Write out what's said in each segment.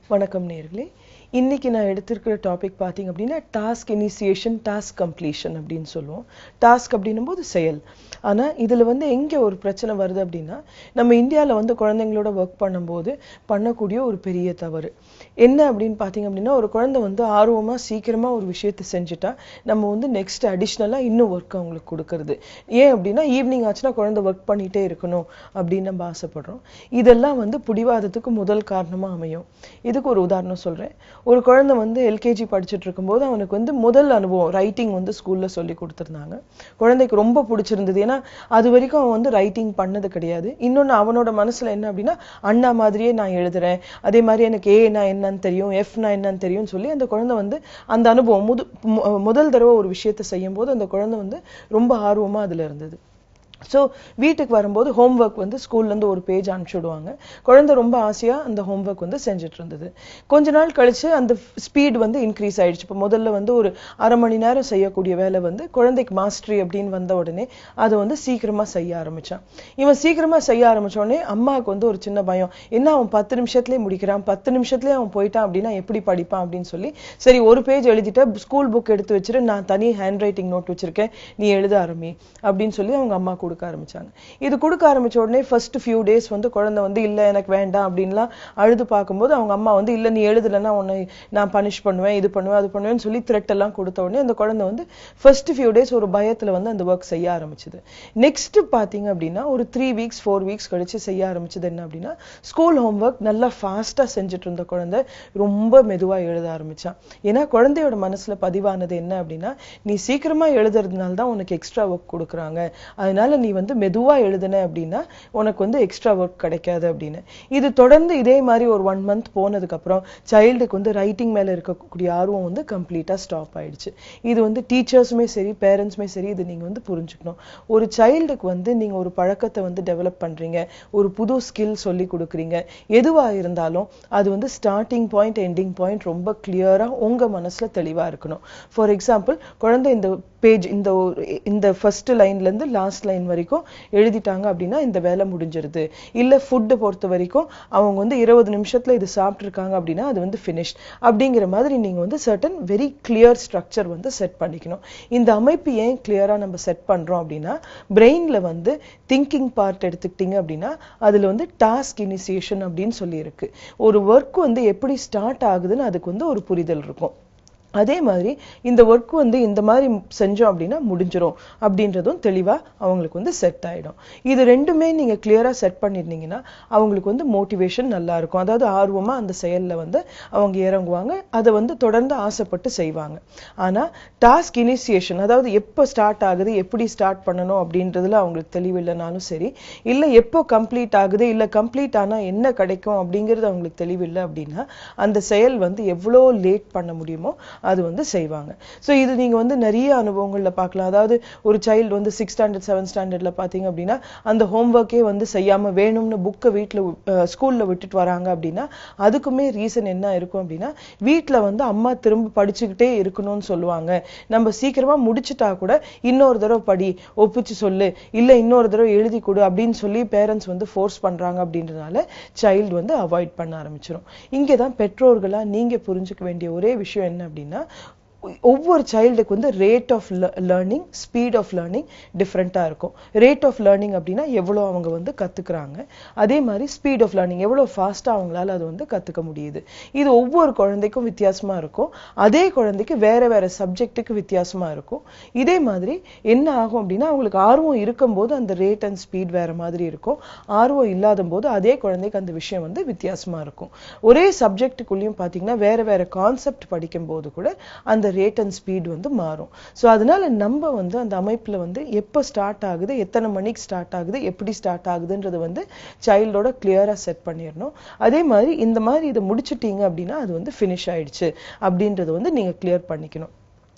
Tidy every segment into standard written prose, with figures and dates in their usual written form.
வணக்கம் நேயர்களே. இன்னைக்கு நான் எடுத்திருக்கிற டாபிக் பாத்தீங்க அப்படின்னா டாஸ்க் இனிஷியேஷன், டாஸ்க் கம்ப்ளீஷன் அப்படின்னு சொல்லுவோம். டாஸ்க் அப்படின்னும் போது செயல். ஆனா இதுல எங்க ஒரு பிரச்சனை வருது அப்படின்னா, நம்ம இந்தியால குழந்தைங்களோட ஒர்க் பண்ணும்போது பண்ணக்கூடிய ஒரு பெரிய தவறு என்ன அப்படின்னு பாத்தீங்க அப்படின்னா, ஒரு குழந்தை ஆர்வமா சீக்கிரமா ஒரு விஷயத்தை செஞ்சுட்டா நம்ம நெக்ஸ்ட் அடிஷ்னலா இன்னும் ஒர்க் அவங்களுக்கு கொடுக்கறது. ஏன் அப்படின்னா ஈவினிங் ஆச்சுன்னா குழந்தை ஒர்க் பண்ணிட்டே இருக்கணும் அப்படின்னு நம்ம ஆசைப்படுறோம். இதெல்லாம் புடிவாதத்துக்கு முதல் காரணமா அமையும். இதுக்கு ஒரு உதாரணம் சொல்றேன். ஒரு குழந்தை எல்கேஜி படிச்சுட்டு இருக்கும்போது அவனுக்கு முதல் அனுபவம் ரைட்டிங் ஸ்கூல்ல சொல்லி கொடுத்திருந்தாங்க. குழந்தைக்கு ரொம்ப பிடிச்சிருந்தது. ஏன்னா அது வரைக்கும் அவன் ரைட்டிங் பண்ணது கிடையாது. இன்னொன்னு அவனோட மனசுல என்ன அப்படின்னா, அண்ணா மாதிரியே நான் எழுதுறேன், அதே மாதிரி எனக்கு ஏனா என்னன்னு தெரியும், எஃப்னா என்னன்னு தெரியும் சொல்லி அந்த குழந்தை அந்த அனுபவம் முதல் தடவை ஒரு விஷயத்தை செய்யும் போது அந்த குழந்தை ரொம்ப ஆர்வமா அதுல இருந்தது. ஸோ வீட்டுக்கு வரும்போது ஹோம்ஒர்க் ஸ்கூல்ல இருந்து ஒரு பேஜ் அனுப்பிச்சுடுவாங்க. குழந்தை ரொம்ப ஆசையா அந்த ஹோம்ஒர்க் செஞ்சுட்டு இருந்தது. கொஞ்ச நாள் கழிச்சு அந்த ஸ்பீட் இன்க்ரீஸ் ஆயிடுச்சு. இப்போ முதல்ல ஒரு அரை மணி நேரம் செய்யக்கூடிய வேலை குழந்தைக்கு மாஸ்டரி அப்படின்னு வந்த உடனே அதை சீக்கிரமா செய்ய ஆரம்பிச்சான். இவன் சீக்கிரமா செய்ய ஆரம்பிச்ச உடனே அம்மாவுக்கு ஒரு சின்ன பயம், என்ன அவன் 10 நிமிஷத்துலயே முடிக்கிறான், 10 நிமிஷத்துலயே அவன் போயிட்டான் அப்படின்னா எப்படி படிப்பான் அப்படின்னு சொல்லி, சரி ஒரு பேஜ் எழுதிட்ட, ஸ்கூல் புக் எடுத்து வச்சிரு, நான் தனி ஹேண்ட் ரைட்டிங் நோட் வச்சிருக்கேன், நீ எழுத ஆரம்பி அப்படின்னு சொல்லி அவங்க அம்மா கொடுக்க ஆரம்பிச்சாங்க. இது கொடுக்க ஆரம்பிச்ச உடனே ஃபர்ஸ்ட் ஃபியூ டேஸ் குழந்தை இல்ல எனக்கு வேண்டாம் அப்படின்லாம் அழுது பார்க்கும்போது அவங்க அம்மா இல்ல நீ எழுதலன்னா உன்னை நான் பனிஷ் பண்ணுவேன், இது பண்ணுவேன், அது பண்ணுவேன்னு சொல்லி த்ரெட் எல்லாம் கொடுத்த உடனே அந்த குழந்தை ஃபர்ஸ்ட் ஃபியூ டேஸ் ஒரு பயத்துல அந்த ஒர்க் செய்ய ஆரம்பிச்சது. நெக்ஸ்ட் பாத்தீங்க அப்படின்னா ஒரு 3 வீக்ஸ் 4 வீக்ஸ் கழிச்சு செய்ய ஆரம்பிச்சது என்ன அப்படின்னா, ஸ்கூல் ஹோம்ஒர்க் நல்லா ஃபாஸ்டா செஞ்சுட்டு இருந்த குழந்தை ரொம்ப மெதுவா எழுத ஆரம்பிச்சான். ஏன்னா குழந்தையோட மனசுல பதிவானது என்ன அப்படின்னா, நீ சீக்கிரமா எழுதுறதுனால தான் உனக்கு எக்ஸ்ட்ரா ஒர்க் கொடுக்குறாங்க, அதனால நீ மெதுவா எழுதுன அப்படின்னா உனக்கு எக்ஸ்ட்ரா ஒர்க் கிடைக்காது அப்படின்னு. இது தொடர்ந்து இதே மாதிரி ஒரு 1 மந்த் போனதுக்கு அப்புறம் சைல்டுக்கு ரைட்டிங் மேல இருக்கக்கூடிய ஆர்வம் கம்ப்ளீட்டா ஸ்டாப் ஆயிடுச்சு. இது டீச்சர்ஸுமே சரி பேரண்ட்ஸுமே சரி இது நீங்க புரிஞ்சுக்கணும். ஒரு சைல்டுக்கு நீங்க ஒரு பழக்கத்தை டெவலப் பண்றீங்க, ஒரு புது ஸ்கில் சொல்லி கொடுக்குறீங்க, எதுவா இருந்தாலும் அது ஸ்டார்டிங் பாயிண்ட் எண்டிங் பாயிண்ட் ரொம்ப கிளியரா உங்க மனசுல தெளிவா இருக்கணும். ஃபார் எக்ஸாம்பிள், குழந்தை இந்த பேஜ் இந்த ஃபர்ஸ்ட் லைன்ல இருந்து லாஸ்ட் லைன் வரைக்கும் எழுதிட்டாங்க அப்படின்னா இந்த வேலை முடிஞ்சிருது. இல்ல ஃபுட் பொறுத்த வரைக்கும் அவங்க 20 நிமிஷத்துல இது சாப்பிட்டு இருக்காங்க அப்படின்னா அது ஃபினிஷ்ட் அப்படிங்கிற மாதிரி நீங்க certain very clear structure set பண்ணிக்கணும். இந்த அமைப்பு ஏன் கிளியரா நம்ம செட் பண்றோம் அப்படின்னா, பிரெயின்ல திங்கிங் பார்ட் எடுத்துக்கிட்டீங்க அப்படின்னா அதுல டாஸ்க் இனிஷியேஷன் அப்படின்னு சொல்லி இருக்கு. ஒரு ஒர்க் எப்படி ஸ்டார்ட் ஆகுதுன்னு அதுக்கு ஒரு புரிதல் இருக்கும். அதே மாதிரி இந்த ஒர்க் இந்த மாதிரி செஞ்சோம் அப்படின்னா முடிஞ்சிரும் அப்படின்றதும் தெளிவா அவங்களுக்கு செட் ஆயிடும். இது ரெண்டுமே நீங்க கிளியரா செட் பண்ணிருந்தீங்கன்னா அவங்களுக்கு மோட்டிவேஷன் நல்லா இருக்கும். அதாவது ஆர்வமா அந்த செயல்ல அவங்க இறங்குவாங்க, அதை தொடர்ந்து ஆசைப்பட்டு செய்வாங்க. ஆனா டாஸ்க் இனிஷியேஷன், அதாவது எப்போ ஸ்டார்ட் ஆகுது, எப்படி ஸ்டார்ட் பண்ணணும் அப்படின்றதுல அவங்களுக்கு தெளிவு இல்லைனாலும் சரி, இல்ல எப்போ கம்ப்ளீட் ஆகுது, இல்ல கம்ப்ளீட் ஆனா என்ன கிடைக்கும் அப்படிங்கிறது அவங்களுக்கு தெளிவு இல்லை அப்படின்னா அந்த செயல் எவ்வளோ லேட் பண்ண முடியுமோ அது செய்வாங்க. சோ இது நீங்க நிறைய அனுபவங்கள்ல பார்க்கலாம். அதாவது ஒரு சைல்டு 6th ஸ்டாண்டர்ட் 7th ஸ்டாண்டர்ட்ல பாத்தீங்க அப்படின்னா அந்த ஹோம்ஒர்க்கே செய்யாம வேணும்னு புக்கை வீட்டுல ஸ்கூல்ல விட்டுட்டு வராங்க அப்படின்னா அதுக்குமே ரீசன் என்ன இருக்கும் அப்படின்னா, வீட்டுல அம்மா திரும்ப படிச்சுக்கிட்டே இருக்கணும்னு சொல்லுவாங்க, நம்ம சீக்கிரமா முடிச்சுட்டா கூட இன்னொரு தடவை படி, ஒப்பிச்சு சொல்லு, இல்ல இன்னொரு தடவை எழுதி கொடு அப்படின்னு சொல்லி பேரண்ட்ஸ் ஃபோர்ஸ் பண்றாங்க அப்படின்றதுனால சைல்டு அவாய்ட் பண்ண ஆரம்பிச்சிடும். இங்கதான் பெற்றோர்களா நீங்க புரிஞ்சுக்க வேண்டிய ஒரே விஷயம் என்ன அப்படின்னா, ஒவ்வொரு சைல்டுக்கு rate of learning, speed of learning டிஃப்ரெண்டா இருக்கும். ரேட் ஆஃப் லேர்னிங் அப்படின்னா எவ்வளவு அவங்க கத்துக்கிறாங்க, அதே மாதிரி ஸ்பீட் ஆஃப் லேர்னிங் எவ்வளவு ஃபாஸ்டா அவங்களால அது கத்துக்க முடியுது. இது ஒவ்வொரு குழந்தைக்கும் வித்தியாசமா இருக்கும். அதே குழந்தைக்கு வேற வேற சப்ஜெக்ட்டுக்கு வித்தியாசமா இருக்கும். இதே மாதிரி என்ன ஆகும் அப்படின்னா, அவங்களுக்கு ஆர்வம் இருக்கும் போது அந்த ரேட் அண்ட் ஸ்பீட் வேற மாதிரி இருக்கும். ஆர்வம் இல்லாத போது அதே குழந்தைக்கு அந்த விஷயம் வித்தியாசமா இருக்கும். ஒரே சப்ஜெக்டுக்குள்ளேயும் பாத்தீங்கன்னா வேற வேற கான்செப்ட் படிக்கும் போது கூட அந்த ரேட் அண்ட் ஸ்பீட் மாறும். சோ அதனால நம்ம அந்த அமைப்புல எப்ப ஸ்டார்ட் ஆகுது, எத்தனை மணிக்கு ஸ்டார்ட் ஆகுது, எப்படி ஸ்டார்ட் ஆகுதுன்றது சைல்டோட கிளியரா செட் பண்ணிடணும். அதே மாதிரி இந்த மாதிரி இதை முடிச்சிட்டீங்க அப்படின்னா அது ஃபினிஷ் ஆயிடுச்சு அப்படின்றது நீங்க கிளியர் பண்ணிக்கணும்.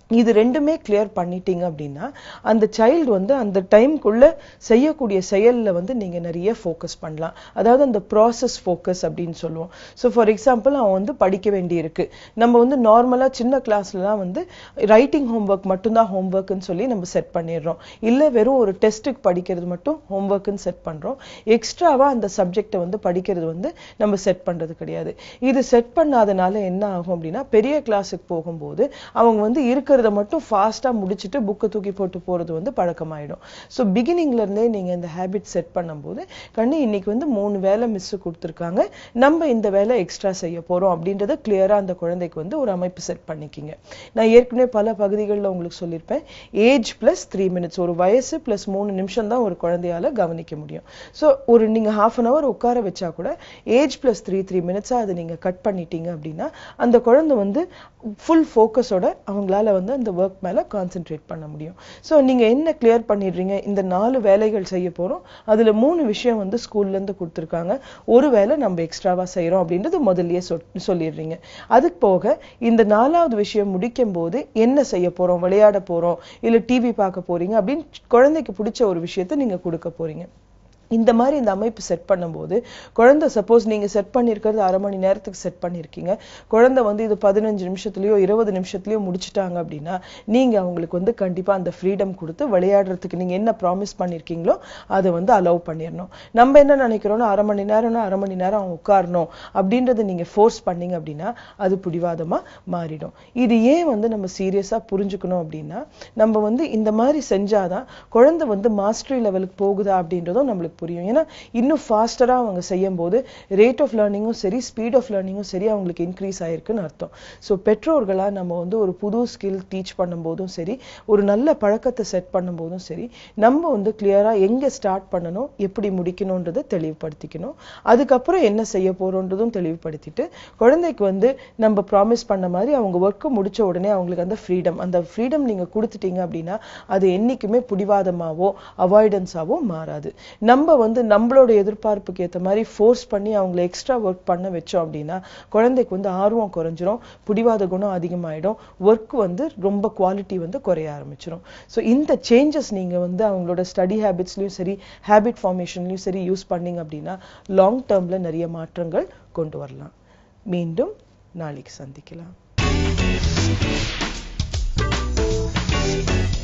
இது ரெண்டுமே கிளியர் பண்ணிட்டீங்க அப்படின்னா அந்த சைல்டு வந்து அந்த டைம்க்குள்ள செய்யக்கூடிய செயல்ல வந்து நீங்க நிறைய ஃபோக்கஸ் பண்ணலாம். அதாவது அந்த ப்ராசஸ் ஃபோக்கஸ் அப்படின்னு சொல்லுவோம். ஸோ ஃபார் எக்ஸாம்பிள் அவன் வந்து படிக்க வேண்டி இருக்கு. நம்ம வந்து நார்மலா சின்ன கிளாஸ்லாம் வந்து ரைட்டிங் ஹோம்ஒர்க் மட்டும்தான் ஹோம்ஒர்க்னு சொல்லி நம்ம செட் பண்ணிடுறோம். இல்ல வெறும் ஒரு டெஸ்ட்டுக்கு படிக்கிறது மட்டும் ஹோம்ஒர்க்னு செட் பண்றோம். எக்ஸ்ட்ராவா அந்த சப்ஜெக்டை வந்து படிக்கிறது வந்து நம்ம செட் பண்றது கிடையாது. இது செட் பண்ணாதனால என்ன ஆகும் அப்படின்னா பெரிய கிளாஸுக்கு போகும்போது அவங்க வந்து இருக்கிறத மட்டும் ஃபாஸ்டா முடிச்சிட்டு புக்கை தூக்கி போட்டு போறது வந்து பழக்கமாயிடும். ஸோ பிகினிங்ல இருந்தே நீங்க இந்த ஹேபிட் செட் பண்ணும்போது கண்ணு இன்னைக்கு வந்து 3 வேலை மிஸ் கொடுத்துருக்காங்க, நம்ம இந்த வேலை எக்ஸ்ட்ரா செய்ய போறோம் அப்படின்றத கிளியரா அந்த குழந்தைக்கு வந்து ஒரு அமைப்பு செட் பண்ணிக்கிங்க. நான் ஏற்கனவே பல பகுதிகளில் உங்களுக்கு சொல்லியிருப்பேன், ஏஜ் பிளஸ் 3 மினிட்ஸ், ஒரு வயசு பிளஸ் 3 நிமிஷம் தான் ஒரு குழந்தையால கவனிக்க முடியும். ஸோ ஒரு நீங்க ½ an hour உட்கார வச்சா கூட ஏஜ் பிளஸ் 3 மினிட்ஸா அதை நீங்க கட் பண்ணிட்டீங்க அப்படின்னா அந்த குழந்தை வந்து ஃபுல் ஃபோக்கஸோட அவங்களால வந்து அந்த ஒர்க் மேல கான்சென்ட்ரேட் பண்ண முடியும். ஸோ நீங்க என்ன கிளியர் பண்ணிடுறீங்க, இந்த 4 வேலைகள் செய்ய போறோம், அதுல 3 விஷயம் வந்து ஸ்கூல்ல இருந்து கொடுத்துருக்காங்க, ஒரு வேலை நம்ம எக்ஸ்ட்ராவா செய்யறோம் அப்படின்றது முதல்லயே சொல்லிடுறீங்க. அதுக்கு போக இந்த 4வது விஷயம் முடிக்கும் போது என்ன செய்ய போறோம், விளையாட போறோம் இல்ல டிவி பார்க்க போறீங்க அப்படின்னு குழந்தைக்கு பிடிச்ச ஒரு விஷயத்தை நீங்க கொடுக்க போறீங்க. இந்த மாதிரி இந்த அமைப்பு செட் பண்ணும்போது குழந்தை சப்போஸ் நீங்க செட் பண்ணிருக்கிறது அரை மணி நேரத்துக்கு செட் பண்ணிருக்கீங்க, குழந்தை வந்து இது 15 நிமிஷத்துலயோ 20 நிமிஷத்துலயோ முடிச்சிட்டாங்க அப்படின்னா நீங்க அவங்களுக்கு வந்து கண்டிப்பா அந்த ஃப்ரீடம் கொடுத்து விளையாடுறதுக்கு நீங்க என்ன ப்ராமிஸ் பண்ணிருக்கீங்களோ அதை வந்து அலோவ் பண்ணிடணும். நம்ம என்ன நினைக்கிறோம்னா அரை மணி நேரம் அவங்க உட்காரணும் அப்படின்றத நீங்க ஃபோர்ஸ் பண்ணீங்க அப்படின்னா அது பிடிவாதமா மாறிடும். இது ஏன் வந்து நம்ம சீரியஸா புரிஞ்சுக்கணும் அப்படின்னா நம்ம வந்து இந்த மாதிரி செஞ்சாதான் குழந்தை வந்து மாஸ்டரி லெவலுக்கு போகுதா அப்படின்றதும் நம்மளுக்கு புரியும். ஏன்னா இன்னும் ஃபாஸ்டரா அவங்க செய்யும் போது ரேட் ஆஃப் லேர்னிங்கும் சரி ஸ்பீட் ஆஃப் லேர்னிங்கும் சரி அவங்களுக்கு இன்க்ரீஸ் ஆயிருக்குன்னு அர்த்தம். ஸோ பெற்றோர்களா நம்ம வந்து ஒரு புது ஸ்கில் டீச் பண்ணும் போதும் சரி, ஒரு நல்ல பழக்கத்தை செட் பண்ணும் போதும் சரி, நம்ம வந்து கிளியரா எங்க ஸ்டார்ட் பண்ணணும், எப்படி முடிக்கணும்ன்றதை தெளிவுபடுத்திக்கணும். அதுக்கப்புறம் என்ன செய்ய போறோன்றதும் தெளிவுபடுத்திட்டு குழந்தைக்கு வந்து நம்ம ப்ராமிஸ் பண்ண மாதிரி அவங்க ஒர்க்கு முடிச்ச உடனே அவங்களுக்கு அந்த ஃப்ரீடம் நீங்க கொடுத்துட்டீங்க அப்படின்னா அது என்னைக்குமே பிடிவாதமாவோ அவாய்டன்ஸாவோ மாறாது. நம்ம வந்து நம்மளோட எதிர்பார்ப்புக்கு ஏற்ற மாதிரி ஃபோர்ஸ் பண்ணி அவங்களை எக்ஸ்ட்ரா ஒர்க் பண்ண வச்சோம் அப்படின்னா குழந்தைக்கு வந்து ஆர்வம் குறைஞ்சிரும், பிடிவாத குணம் அதிகமாயிடும், ஒர்க் வந்து ரொம்ப குவாலிட்டி வந்து குறைய ஆரம்பிச்சிடும். ஸோ இந்த சேஞ்சஸ் நீங்க வந்து அவங்களோட ஸ்டடி ஹேபிட்ஸ்லயும் சரி ஹேபிட் ஃபார்மேஷன்லயும் சரி யூஸ் பண்ணீங்க அப்படின்னா லாங் டேர்ம்ல நிறைய மாற்றங்கள் கொண்டு வரலாம். மீண்டும் நாளைக்கு சந்திக்கலாம்.